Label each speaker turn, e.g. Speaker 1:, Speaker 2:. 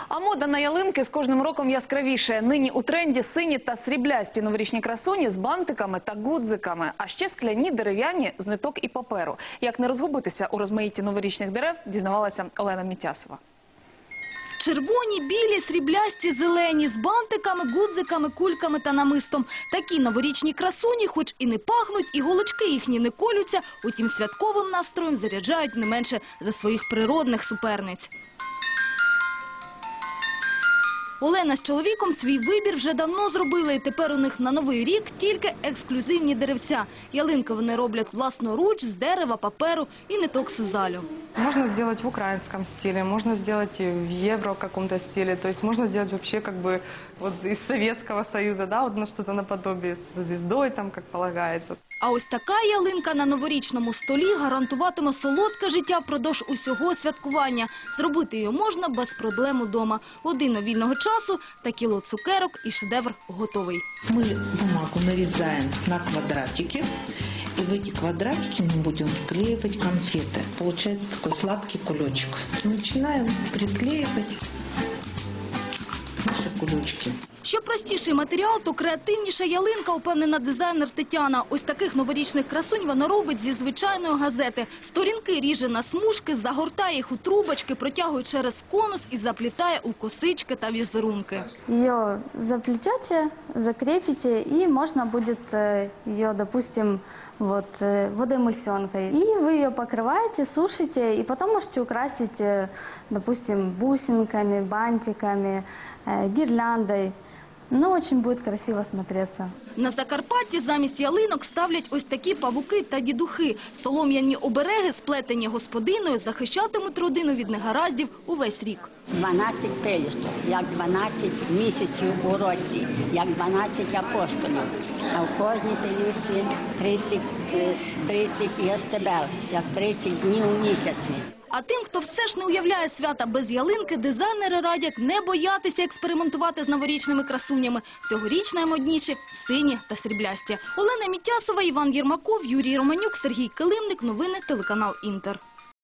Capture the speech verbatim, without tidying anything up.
Speaker 1: А мода на ялинки з кожним роком яскравіше. Нині у тренді сині та сріблясті новорічні красуні з бантиками та гудзиками. А ще скляні, дерев'яні з ниток і паперу. Як не розгубитися у розмаїтті новорічних дерев, дізнавалася Олена Мітясова.
Speaker 2: Червоні, білі, сріблясті, зелені, з бантиками, гудзиками, кульками та намистом. Такі новорічні красуні, хоч і не пахнуть, і голочки їхні не колються, утім святковим настроєм заряджають не менше за своїх природних суперниць. Олена з чоловіком свій вибір вже давно зробили, і тепер у них на Новий рік тільки ексклюзивні деревця. Ялинки вони роблять власноруч, з дерева, паперу і ниток сизалю.
Speaker 3: Можно сделать в украинском стиле, можно сделать в евро каком-то стиле, то есть можно сделать вообще как бы вот из Советского Союза, да, вот на что-то наподобие со звездой там, как полагается.
Speaker 2: А ось така ялинка на новорічному столі гарантуватиме солодке життя впродовж усього святкування. Зробити її можна без проблем удома. Година вільного часу та кіло цукерок і шедевр готовий.
Speaker 4: Мы бумагу нарезаем на квадратики. И в эти квадратики мы будем вклеивать конфеты. Получается такой сладкий кулечек. Начинаем приклеивать наши кулечки.
Speaker 2: Що простіший матеріал, то креативніша ялинка, упевнена дизайнер Тетяна. Ось таких новорічних красунь вона робить зі звичайної газети. Сторінки ріже на смужки, загортає їх у трубочки, протягує через конус і заплітає у косички та візерунки.
Speaker 5: Ее заплетете, закрепите, и можно будет ее, допустим, вот, водоэмульсионкой. И вы ее покрываете, сушите, и потом можете украсить, допустим, бусинками, бантиками, гирляндой. Ну, очень будет красиво смотреться.
Speaker 2: На Закарпатті замість ялинок ставлять ось такі павуки та дідухи. Солом'яні обереги, сплетені господиною, захищатимуть родину від негараздів увесь рік.
Speaker 6: дванадцять пелюсток, як дванадцять місяців у році, як дванадцять апостолів. А в кожній пелюсті тридцять, тридцять єстебел, як тридцять днів у місяці.
Speaker 2: А тим, хто все ж не уявляє свята без ялинки, дизайнери радять не боятися експериментувати з новорічними красунями. Цьогоріч наймодніші – сині та сріблясті. Олена Мітясова, Іван Єрмаков, Юрій Романюк, Сергій Килимник. Новини телеканал «Інтер».